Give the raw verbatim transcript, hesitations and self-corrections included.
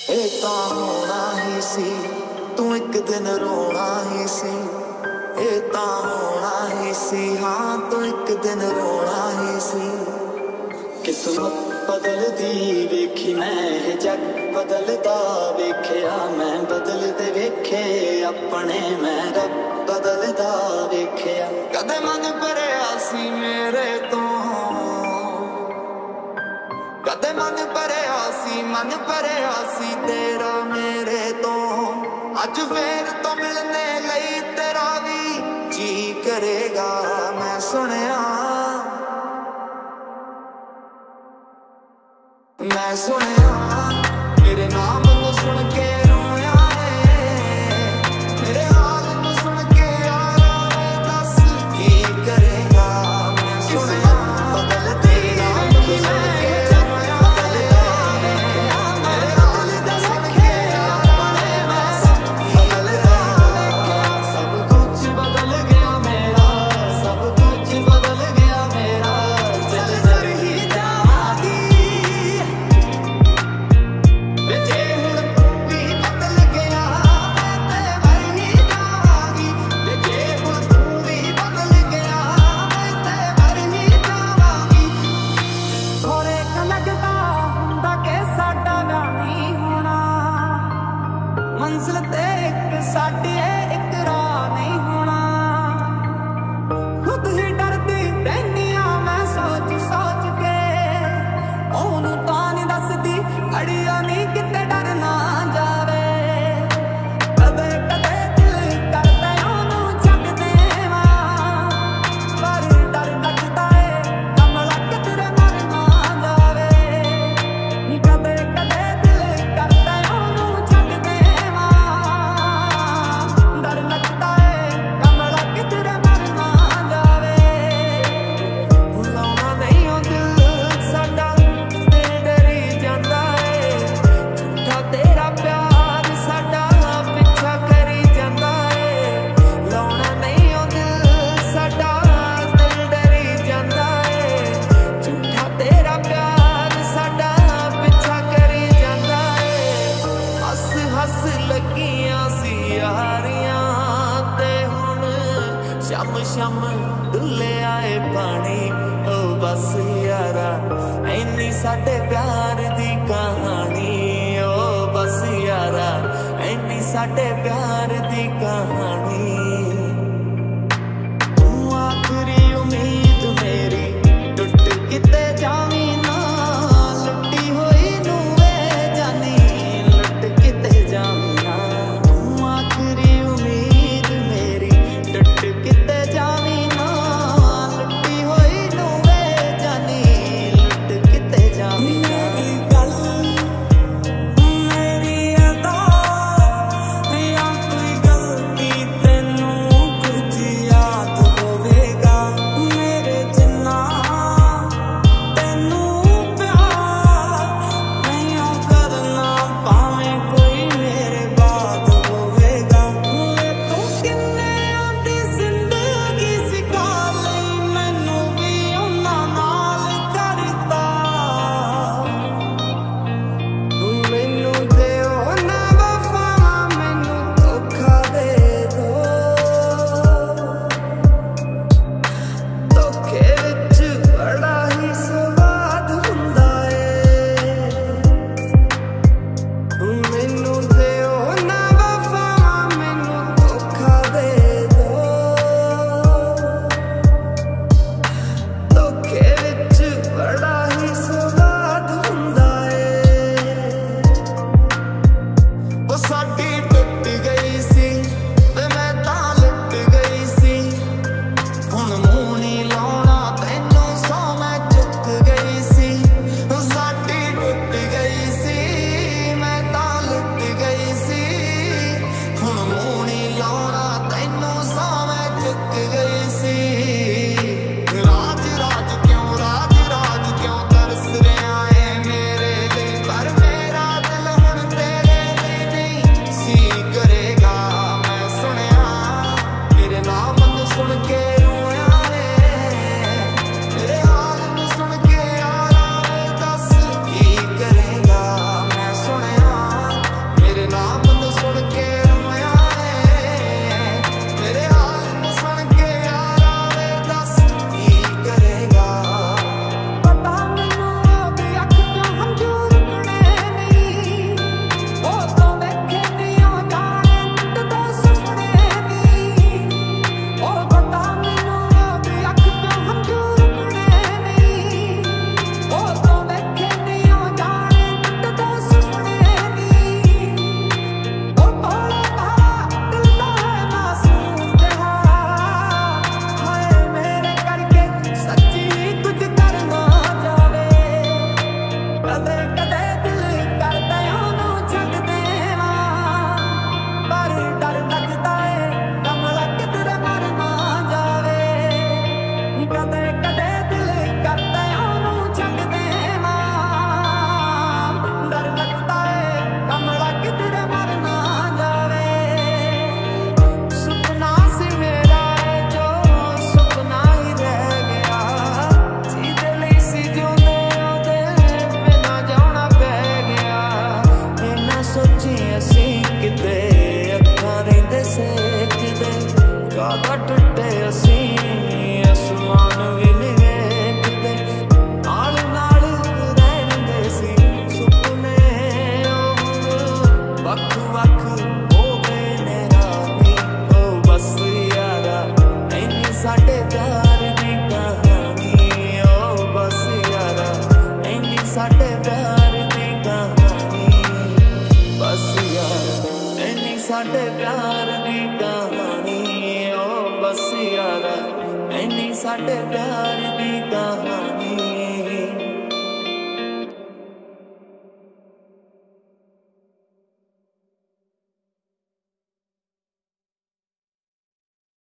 ਇਹ ਤਾਂ ਹੋਣਾ ਹੀ ਸੀ, ਤੂੰ ਇੱਕ ਦਿਨ ਰੋਣਾ ਹੀ ਸੀ। ਇਹ ਤਾਂ ਹੋਣਾ ਹੀ ਸੀ, ਹਾਂ ਤੂੰ ਇੱਕ ਦਿਨ ਰੋਣਾ ਹੀ ਸੀ। ਕਿਸਮਤ ਬਦਲਦੀ ਵੇਖੀ ਮੈਂ, ਇਹ ਜੱਗ ਬਦਲਦਾ ਵੇਖਿਆ ਮੈਂ। ਬਦਲਦੇ ਵੇਖੇ ਆਪਣੇ ਮੈਂ, ਰੱਬ ਬਦਲਦਾ ਵੇਖਿਆ। ਕਦੇ ਮਨ ਭਰਿਆ ਸੀ ਮੇਰੇ ਤੋਂ, ਕਦੇ ਮਨ ਭਰਿਆ ਸੀ, ਮਨ ਭਰਿਆ ਸੀ ਤੇਰਾ ਮੇਰੇ ਤੋਂ। ਅੱਜ ਫੇਰ ਤੋਂ ਮਿਲਣੇ ਲਈ ਤੇਰਾ ਵੀ ਜੀ ਕਰੇਗਾ। ਮੈਂ ਸੁਣਿਆ, ਮੈਂ ਸੁਣਿਆ ਮੇਰੇ ਨਾਮ ਨੂੰ ਸੁਣ ਕੇ ਰੋਇਆ ਏ। ਮੇਰੇ ਹਾਲ ਨੂੰ ਸੁਣ ਕੇ ਆਇਆ ਏ, ਦੱਸ ਕੀ ਕਰੇਗਾ। ਮੈਂ ਸੁਣਿਆ ਬਦਲਦੇ ਵੇਖੀ ਮੈਂ, ਮੰਜ਼ਿਲ ਤੇ ਇੱਕ ਸਾਡੀ ਇੱਕ ਰਾਹ ਨਹੀਂ ਹੋਣਾ। ਖੁਦ ਹੀ ਡਰਦੀ ਰਹਿਨੀ ਆ ਮੈਂ ਸੋਚ ਸੋਚ ਕੇ, ਉਹਨੂੰ ਤਾਂ ਨਹੀਂ ਦੱਸਦੀ ਅੜੀਆਂ ਨਹੀਂ ਕਿਤੇ ਡਰ ਨਾ ਜਾਵੇ। ਕਦੇ ਕਦੇ ਦਿਲ ਕਰਦਾ ਉਹਨੂੰ ਛੱਡ ਦੇਵਾਂ, ਪਰ ਡਰ ਲੱਗਦਾ ਏ ਕਮਲਾ ਕਿਧਰੇ ਮਰ ਨਾ ਜਾਵੇ। ਕਦੇ ਕਦੇ ਦਿਲ ਕਰਦਾ ਉਹਨੂੰ ਛੱਡ ਦੇਵਾਂ, ਸ਼ਮ ਸ਼ਮ ਡੁੱਲਿਆ ਏ ਪਾਣੀ। ਓ ਬਸ ਯਾਰਾ ਐਨੀ ਸਾਡੇ ਪਿਆਰ ਦੀ ਕਹਾਣੀ। ਓ ਬਸ ਯਾਰਾ ਐਨੀ ਸਾਡੇ ਪਿਆਰ ਦੀ ਕਹਾਣੀ।